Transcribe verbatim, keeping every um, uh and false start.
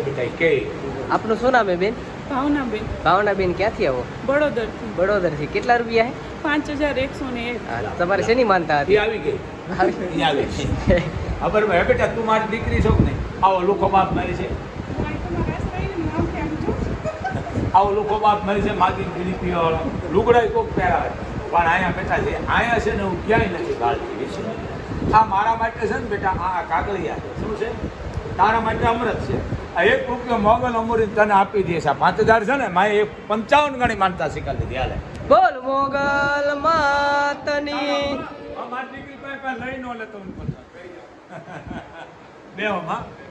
બેટા કે આપનું શું નામ હે બેન? ભાવના બેન. ભાવના બેન ક્યાંથી આવો? બડોદર. બડોદર થી. કેટલા રૂપિયા હે? પાંચ હજાર એકસો ને એક. તમારે શેની માનતા એ હતી? આવી ગઈ એ આવી ગઈ ખબર હે બેટા તું મારી દીકરી છો કે નહીં? આવો લોકો બાપ મારી છે, આવો લોકો બાપ મારી છે, માગી ગીરી પીવા વાળો લુગડા કોક પહેરાવે પણ અહીંયા બેઠા છે. અહીંયા છે ને હું ક્યાંય નથી ગાળતી વિશે. આ મારા માટે છે ને બેટા, આ કાગળિયા છે. શું છે? તારા માટે અમૃત છે. આ એક રૂપિયો મોગલ અમૃત તને આપી દે છે. પાંચ હજાર છે ને મારે એક પંચાવન ગણી માનતા શીખા લીધી. હાલે બોલ મોગલ માતની. મારી દીકરી પાસે લઈ ન લેતો બેહો માં.